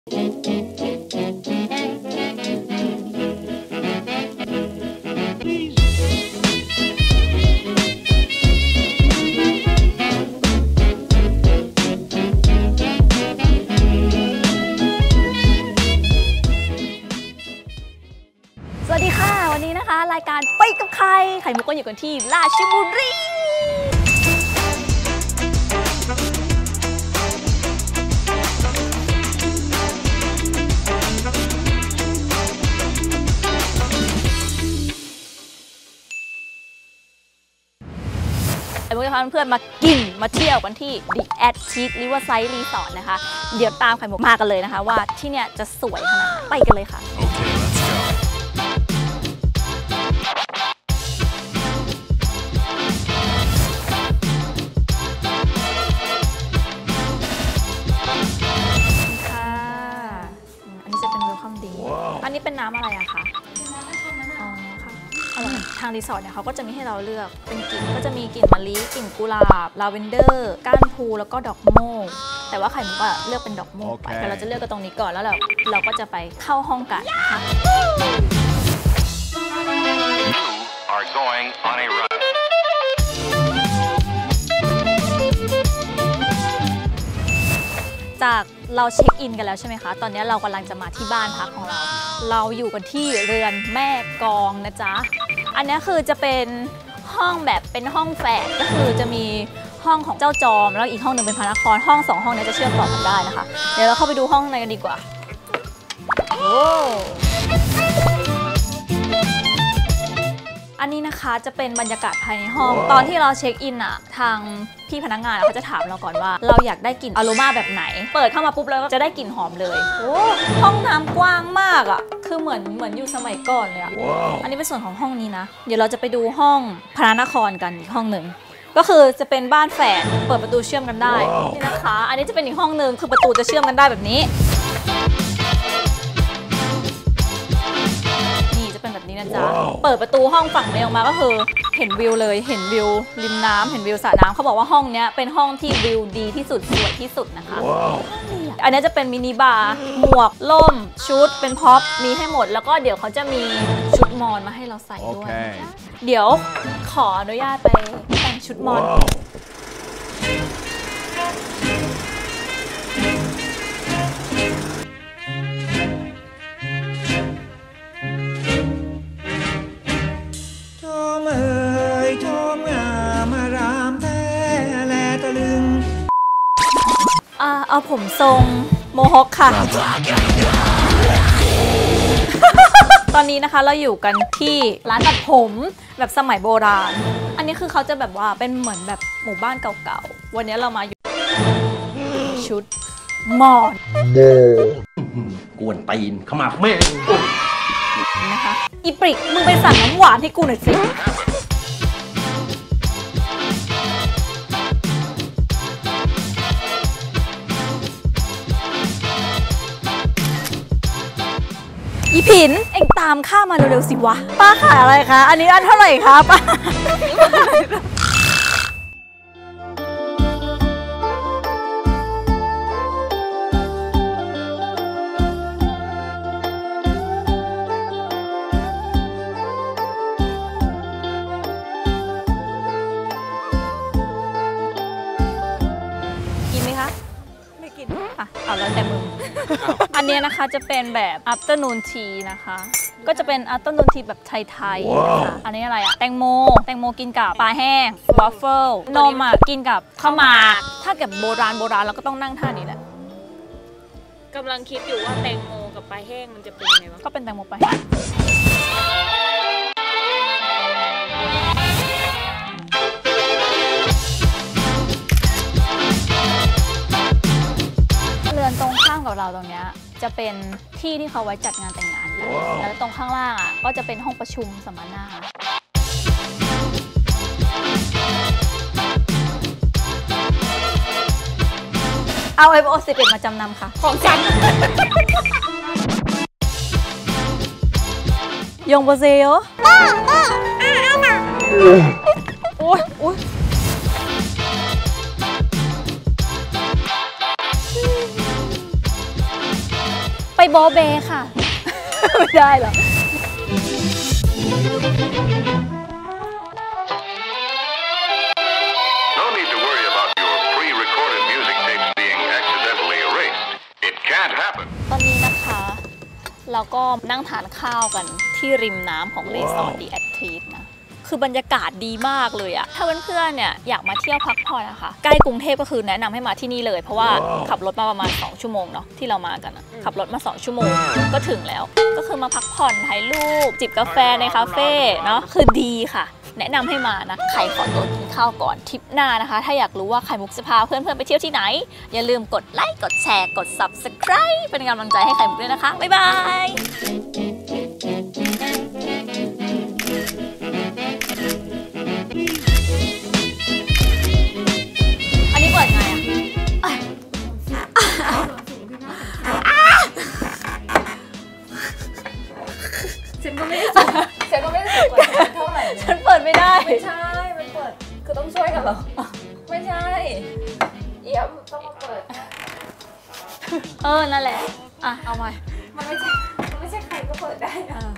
สวัสดีค่ะวันนี้นะคะรายการไปกับใครไข่มุกก็อยู่กันที่ราชบุรีไข่มุกจะพาเพื่อนมากินมาเที่ยวกันที่ The Ashes Riverside Resort นะคะเดี๋ยวตามไข่มุกมากันเลยนะคะว่าที่เนี่ยจะสวยขนาดไหนไปกันเลยค่ะอันนี้เป็นน้ำอะไรอะคะอ๋อค่ะทางรีสอร์ทเนี่ยเขาก็จะมีให้เราเลือกเป็นกลิ่นก็จะมีกลิ่นมะลิกลิ่นกุหลาบลาเวนเดอร์ก้านพูแล้วก็ดอกโม่แต่ว่าไข่มุกอะเลือกเป็นดอกโม่ไปแต่เราจะเลือกกันตรงนี้ก่อนแล้วเราก็จะไปเข้าห้องกันนะคะจากเราเช็คอินกันแล้วใช่ไหมคะตอนนี้เรากำลังจะมาที่บ้านพักของเราอยู่กันที่เรือนแม่กองนะจ๊ะอันนี้คือจะเป็นห้องแบบเป็นห้องแฝดก็คือจะมีห้องของเจ้าจอมแล้วอีกห้องหนึ่งเป็นพระนครห้อง2ห้องนี้จะเชื่อมต่อกันได้นะคะเดี๋ยวเราเข้าไปดูห้องในกันดีกว่าโอ้อันนี้นะคะจะเป็นบรรยากาศภายในห้องตอนที่เราเช็คอินอะทางพี่พนักงานเขาจะถามเราก่อนว่าเราอยากได้กลิ่นอโรมาแบบไหนเปิดเข้ามาปุ๊บแล้วจะได้กลิ่นหอมเลยโอ้ห้องน้ำกว้างมากอะคือเหมือนอยู่สมัยก่อนเลยอะ อันนี้เป็นส่วนของห้องนี้นะเดี๋ยวเราจะไปดูห้องพระนครกันอีกห้องหนึ่งก็คือจะเป็นบ้านแฝดเปิดประตูเชื่อมกันได้นี่นะคะอันนี้จะเป็นอีกห้องหนึ่งคือประตูจะเชื่อมกันได้แบบนี้เป็นแบบนี้นะจ๊ะเปิดประตูห้องฝั่งนี้ออกมาก็คือเห็นวิวเลยเห็นวิวริมน้ำเห็นวิวสระน้ำเขาบอกว่าห้องนี้เป็นห้องที่วิวดีที่สุดสวยที่สุดนะคะอันนี้จะเป็นมินิบาร์หมวกล่มชุดเป็นพ็อปมีให้หมดแล้วก็เดี๋ยวเขาจะมีชุดมอนมาให้เราใส่ด้วยเดี๋ยวขออนุญาตไปแต่งชุดมอนเอาผมทรงโมฮอคค่ะ ตอนนี้นะคะเราอยู่กันที่ร้านตัดผมแบบสมัยโบราณอันนี้คือเขาจะแบบว่าเป็นเหมือนแบบหมู่บ้านเก่าๆวันนี้เรามาอยู่ชุดมอนกวนตีนเข้ามาแม่นะคะอีปริกมึงไปสั่งน้ำหวานให้กูหน่อยสิอีผินเอ็งตามข้ามาเร็วๆสิวะป้าขายอะไรคะอันนี้อันเท่าไหร่คะป้ากินไหมคะไม่กินค่ะเอาแล้วแต่มึงอันนี้นะคะจะเป็นแบบ afternoon tea นะคะก็จะเป็น afternoon tea แบบไทยๆนะคะอันนี้อะไรอะแตงโมกินกับปลาแห้งวอฟเฟิลนมอะกินกับข้าวหมากถ้าเกิดโบราณเราก็ต้องนั่งท่านี้แหละกำลังคิดอยู่ว่าแตงโมกับปลาแห้งมันจะเป็นยังไงวะก็เป็นแตงโมปลาแห้งเรือนตรงข้ามกับเราตรงเนี้ยจะเป็นที่ที่เขาไว้จัดงานแต่งงานกันแล้วตรงข้างล่างอ่ะก็จะเป็นห้องประชุมสัมมนาเอาiPhone 11มาจำนำค่ะของฉันยงโบเซโอโอ้ยไปโบเบค่ะ ไม่ได้เหรอ No need to worry about your pre-recorded music tapes being accidentally erased. It can't happen. ตอนนี้นะคะ เราก็นั่งทานข้าวกันที่ริมน้ำของรีสอร์ทดีแอคทีฟนะ คือบรรยากาศดีมากเลยอะถ้าเพื่อนๆเนี่ยอยากมาเที่ยวพักผ่อนนะคะใกล้กรุงเทพก็คือแนะนำให้มาที่นี่เลยเพราะว่าขับรถมาประมาณ2 ชั่วโมงเนาะที่เรามากันอะขับรถมา2 ชั่วโมงก็ถึงแล้วก็คือมาพักผ่อนถ่ายรูปจิบกาแฟในคาเฟ่เนาะคือดีค่ะแนะนำให้มานะใครขอตัวกินข้าวก่อนทริปหน้านะคะถ้าอยากรู้ว่าไข่มุกจะพาเพื่อนๆไปเที่ยวที่ไหนอย่าลืมกดไลค์กดแชร์กด Subscribe เป็นกำลังใจให้ไข่มุกด้วยนะคะบ๊ายบายเปิดไงอ่ะฉันก็ไม่ได้สูงกว่าเท่าไหร่ฉันเปิดไม่ได้ไม่ใช่มันเปิดคือต้องช่วยกันเหรอไม่ใช่เอี้ยมต้องมาเปิดนั่นแหละอ่ะเอาใหม่มันไม่ใช่ใครก็เปิดได้นะ